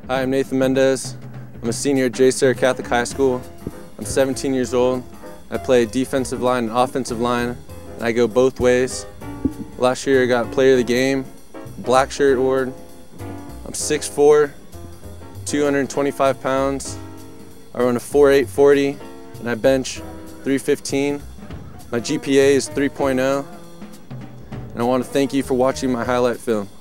Hi, I'm Nathan Mendez. I'm a senior at JSerra Catholic High School. I'm 17 years old. I play defensive line and offensive line, and I go both ways. Last year I got Player of the Game, Black Shirt Award. I'm 6'4", 225 pounds. I run a 4.8 40, and I bench 315. My GPA is 3.0, and I want to thank you for watching my highlight film.